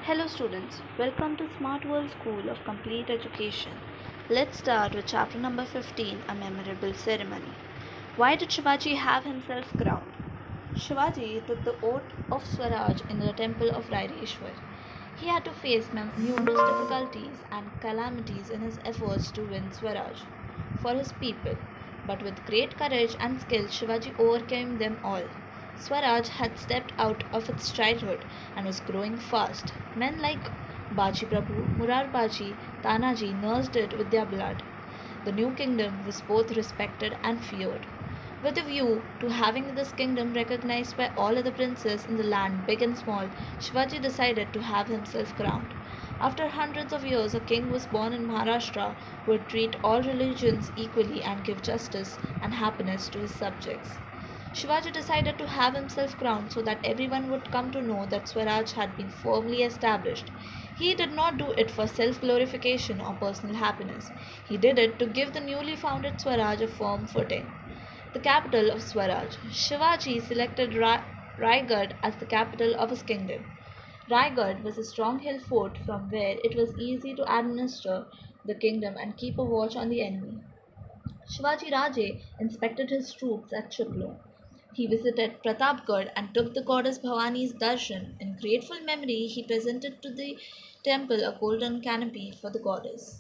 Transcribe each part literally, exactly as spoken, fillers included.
Hello students, welcome to Smart World School of Complete Education. Let's start with chapter number fifteen, a memorable ceremony. Why did Shivaji have himself crowned? Shivaji took the oath of Swaraj in the temple of Raireshwar. He had to face numerous difficulties and calamities in his efforts to win Swaraj for his people, but with great courage and skill Shivaji overcame them all. Swaraj had stepped out of its childhood and was growing fast. Men like Baji Prabhu, Murarbaji, Tanaji nursed it with their blood. The new kingdom was both respected and feared. With a view to having this kingdom recognized by all other princes in the land, big and small, Shivaji decided to have himself crowned. After hundreds of years, a king was born in Maharashtra who would treat all religions equally and give justice and happiness to his subjects. Shivaji decided to have himself crowned so that everyone would come to know that Swaraj had been firmly established. He did not do it for self-glorification or personal happiness. He did it to give the newly founded Swaraj a firm footing. The capital of Swaraj. Shivaji selected Ra- Raigad as the capital of his kingdom. Raigad was a strong hill fort from where it was easy to administer the kingdom and keep a watch on the enemy. Shivaji Raje inspected his troops at Chuklo. He visited Pratapgarh and took the goddess Bhavani's darshan. In grateful memory, he presented to the temple a golden canopy for the goddess.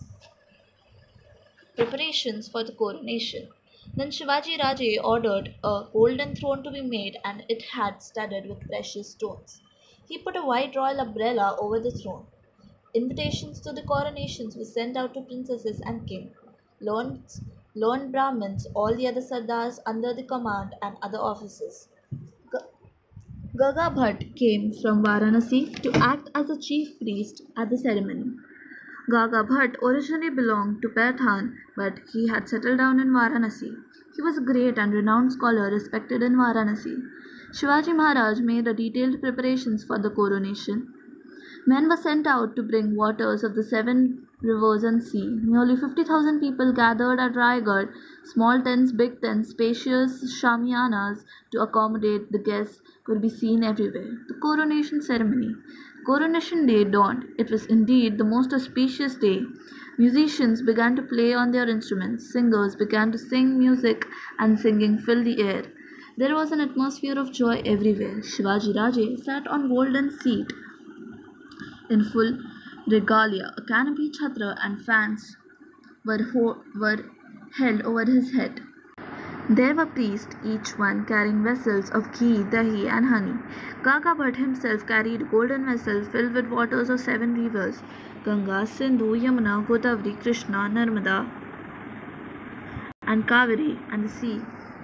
Preparations for the coronation. Then Shivaji Raje ordered a golden throne to be made and it had studded with precious stones. He put a white royal umbrella over the throne. Invitations to the coronations were sent out to princesses and king, lords, learned Brahmins, all the other sardars under the command, and other officers. Gaga Bhatt came from Varanasi to act as the chief priest at the ceremony. Gaga Bhatt originally belonged to Paithan, but he had settled down in Varanasi. He was a great and renowned scholar respected in Varanasi. Shivaji Maharaj made a detailed preparations for the coronation. Men were sent out to bring waters of the seven rivers and sea. Nearly fifty thousand people gathered at Raigad. Small tents, big tents, spacious shamiyanas to accommodate the guests could be seen everywhere. The coronation ceremony. Coronation day dawned. It was indeed the most auspicious day. Musicians began to play on their instruments. Singers began to sing music and singing filled the air. There was an atmosphere of joy everywhere. Shivaji Raje sat on golden seat in full regalia. A canopy, chhatra, and fans were, ho- were held over his head. There were priests, each one carrying vessels of ghee, dahi, and honey. Gaga Bhatt himself carried golden vessels filled with waters of seven rivers: Ganga, Sindhu, Yamuna, Godavari, Krishna, Narmada, and Kaveri, and the sea.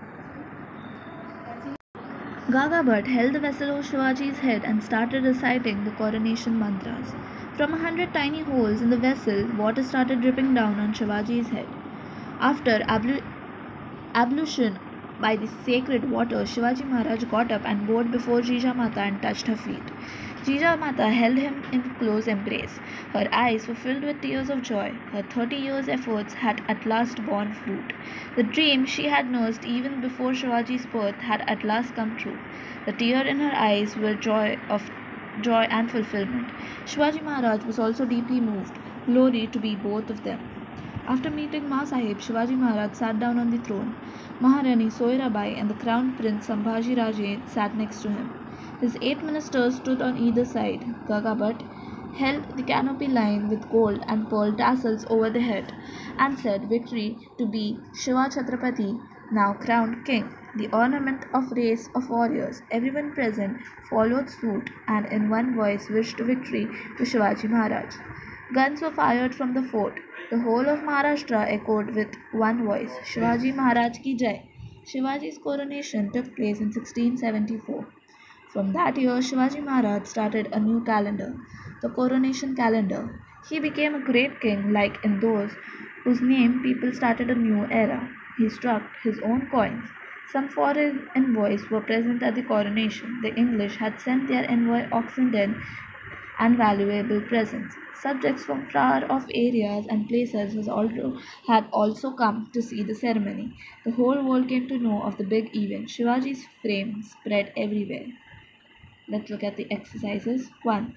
Gaga Bhatt held the vessel over Shivaji's head and started reciting the coronation mantras. From a hundred tiny holes in the vessel, water started dripping down on Shivaji's head. After ablu- ablution by the sacred water, Shivaji Maharaj got up and bowed before Jijamata and touched her feet. Jijamata held him in close embrace. Her eyes were filled with tears of joy. Her thirty years' efforts had at last borne fruit. The dream she had nursed even before Shivaji's birth had at last come true. The tear in her eyes were joy of joy and fulfillment. Shivaji Maharaj was also deeply moved. Glory to be both of them. After meeting Ma Sahib, Shivaji Maharaj sat down on the throne. Maharani Soyrabai and the crown prince Sambhaji Raje sat next to him. His eight ministers stood on either side. Gaga Bhatt held the canopy lined with gold and pearl tassels over the head and said victory to be Shiva Chhatrapati, now crowned king. The ornament of race of warriors, everyone present, followed suit and in one voice wished victory to Shivaji Maharaj. Guns were fired from the fort. The whole of Maharashtra echoed with one voice, Shivaji Maharaj ki Jai. Shivaji's coronation took place in sixteen seventy-four. From that year, Shivaji Maharaj started a new calendar, the coronation calendar. He became a great king like in those whose name people started a new era. He struck his own coins. Some foreign envoys were present at the coronation. The English had sent their envoy Oxenden and valuable presents. Subjects from far off areas and places has also, had also come to see the ceremony. The whole world came to know of the big event. Shivaji's fame spread everywhere. Let's look at the exercises. one.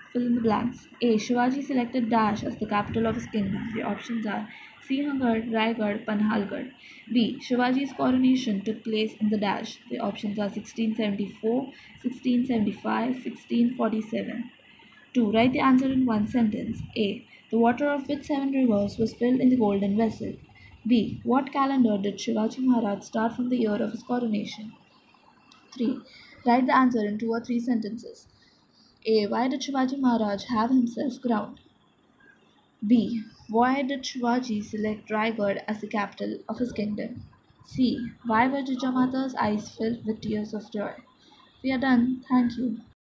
Fill in the blanks. A. Shivaji selected Dash as the capital of his kingdom. The options are Sinhagad, Raigad, Panhalgad. B. Shivaji's coronation took place in the Dash. The options are sixteen seventy-four, sixteen seventy-five, sixteen forty-seven. two. Write the answer in one sentence. A. The water of which seven rivers was filled in the golden vessel. B. What calendar did Shivaji Maharaj start from the year of his coronation? three. Write the answer in two or three sentences. A. Why did Shivaji Maharaj have himself crowned? B. Why did Shivaji select Raigad as the capital of his kingdom? C. Why were Jijamata's eyes filled with tears of joy? We are done. Thank you.